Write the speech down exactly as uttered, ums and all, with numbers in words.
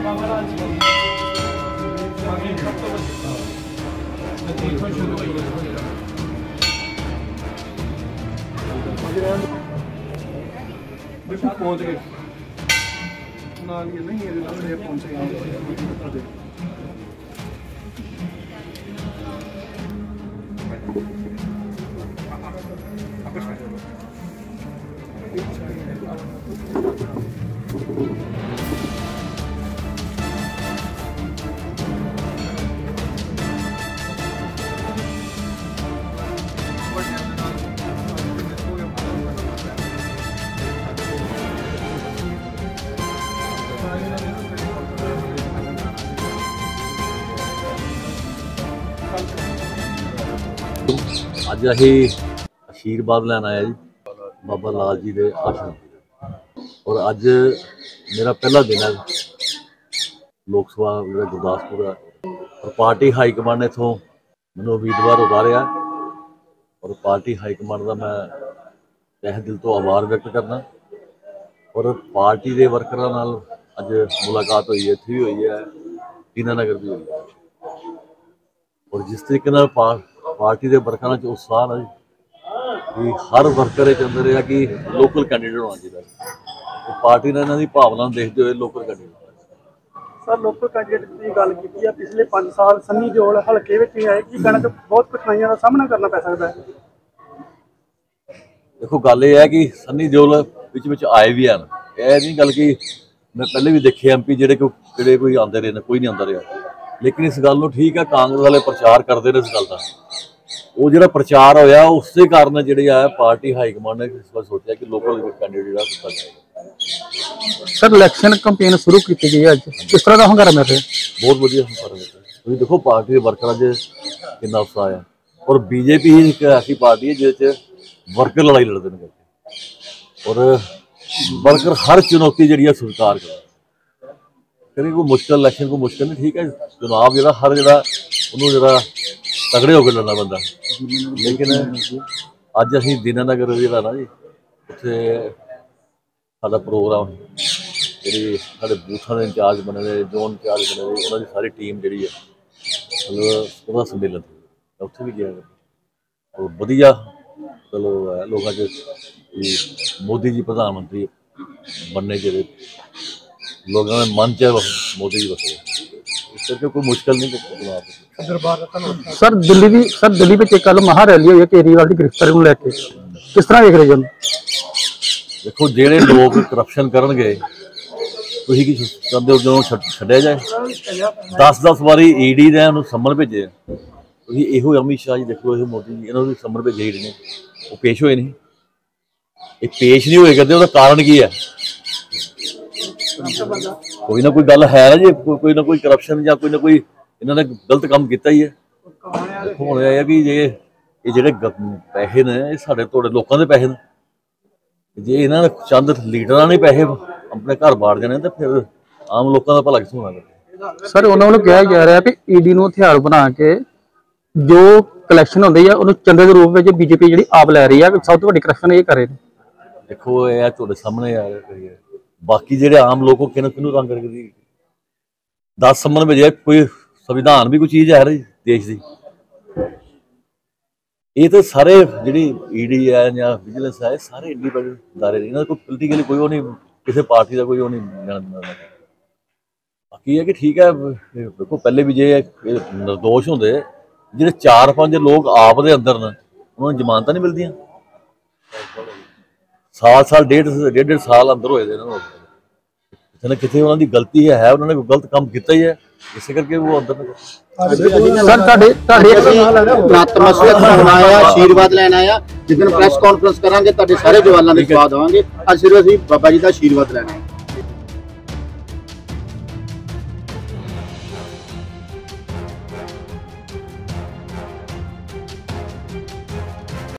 पहुंच गए नहीं पहुंचे ਅੱਜ ਅਸੀਂ ਆਸ਼ੀਰਵਾਦ ਲੈਣ ਆਇਆ ਜੀ ਬਾਬਾ ਲਾਲ ਜੀ ਦੇ ਆਸ਼ਰਮ ਔਰ ਅੱਜ ਮੇਰਾ ਪਹਿਲਾ ਦਿਨ ਹੈ ਲੋਕ ਸਭਾ ਜਿਹੜਾ ਗੁਰਦਾਸਪੁਰ ਦਾ ਔਰ ਪਾਰਟੀ ਹਾਈ ਕਮਾਂਡ ਨੇ ਇੱਥੋਂ ਮੈਨੂੰ ਉਮੀਦਵਾਰ ਉਤਾਰਿਆ ਔਰ ਪਾਰਟੀ ਹਾਈ ਕਮਾਂਡ ਦਾ ਮੈਂ ਤਹਿ ਦਿਲ ਤੋਂ ਆਭਾਰ ਵਿਅਕਤ ਕਰਨਾ ਔਰ ਪਾਰਟੀ ਦੇ ਵਰਕਰਾਂ ਨਾਲ ਅੱਜ ਮੁਲਾਕਾਤ ਹੋਈ ਹੈ ਇੱਥੇ ਵੀ ਹੋਈ ਹੈ ਦੀਨਾਨਗਰ ਵੀ ਹੋਈ ਹੈ ਔਰ ਜਿਸ ਤਰੀਕੇ ਨਾਲ पार्टी के वर्करों च उत्साह है कि हर वर्कर अंदर है कि लोकल कैंडीडेट होना चाहिए तो पार्टी ने इन्हों की भावना देखते हुए local candidate sir local candidate की गल की पिछले पाँच साल सन्नी दिओल हल्के में नहीं आए कि कहना बहुत कठिनाइयों का सामना करना पै सकता है। देखो गल यह है कि सन्नी दिओल विच विच आए भी हैं यह नहीं गल कि मैं पहले भी देखे एम पी जेडे जेडे कोई आते रहे कोई नहीं आता रहा लेकिन इस गल ठीक है कांग्रेस वाले प्रचार करते रहे इस गल का वो जो प्रचार होया उस कारण जी पार्टी हाईकमान ने इस बार सोचा कि लोकल कैंडीडेट किया जाएगा। सर इलैक्शन कैंपेन शुरू की गई है किस तरह का हंगारा मिल रहा है? बहुत बढ़िया हंगारा मिल रहा है। देखो पार्टी के वर्कर कितना उत्साह है और बीजेपी ही एक ऐसी पार्टी है जिस वर्कर लड़ाई लड़ते हैं और वर्कर हर चुनौती जी स्वीकार कर कहीं कोई मुश्किल इलैक्शन को मुश्किल नहीं ठीक है चुनाव जो हर जरा उन्होंने जरा तगड़े होकर लड़ना बंदा लेकिन अज असी दीनानगर जो ना जी उत्थे साडा प्रोग्राम जी साढ़े बूथों के इंचार्ज बने हुए जोन इंचार्ज बने हुए उन्होंने सारी टीम जी है मतलब उसका सम्मेलन उत्थे भी गया और वधिया चलो लोगों च मोदी जी प्रधानमंत्री बनने के लोगों में मन च मोदी जी बसे इस करके कोई मुश्किल नहीं। सर दिल्ली भी सर दिल्ली में कल महा रैली हुई है केजरीवाल की गिरफ्तारी को लेके किस तरह देख रहे हो? देखो जेड़े लोग करप्शन करनगे तुसीं की चाहते हो जो छड्डिया जाए दस दस बारी ईडी ने उन्होंने सम्मन भेजे तुसीं इहो अमित शाह जी देखो ये मोदी जी इन्होंने सम्मन भेजे ईडी ने वो पेश होए नहीं ये पेश नहीं होए करते उसका कारण की है कोई ना कोई गल है ना जी को, कोई ना कोई करप्शन या कोई ना कोई इन्होंने गलत काम किया ही है हुण यह है कि जे ये जेडे पैसे ने साडे तुहाडे लोकां दे पैसे ने जे इन्होंने चंद लीडरां ने पैसे अपने घर बाड़ जाने तो फिर आम लोगों का भला कित्थों होना। सर उन्होंने कहा जा रहा है कि ईडी नूं हथियार बना के जो कलैक्शन होंदी है उन्हें चंदे के रूप में बीजेपी जी आप लै रही है सब तो वड्डी करप्शन ये करे देखो यह तुहाडे सामने आ रहा है बाकी जेडे आम लोगों किन किनू तंग करदी दस सम्मन भेजे कोई संविधान भी कोई चीज़ है रही देश की ये तो सारे जी ईडी है या विजिलेंस है सारे इंडिपेंडेंट इदारे ने इन्होंने कोई पोलिटिकली कोई वो नहीं किसी पार्टी का कोई वो नहीं बाकी है कि ठीक है देखो पहले भी जे निर्दोष होंगे जो चार पांच लोग आप दे अंदर न उन्होंने जमानत नहीं मिलदियां साल साल डेढ़ डेढ़ डेढ़ साल अंदर होए दे कितने ना कितने उन्होंने गलती है उन्होंने कोई गलत काम किया ही है इस करके वो अंदर आशीर्वाद लैन आया जिस दिन प्रैस कॉन्फ्रेंस करांगे सारे जवानों के स्वाद देवांगे अज सिर्फ असीं बाबा जी का आशीर्वाद लैना।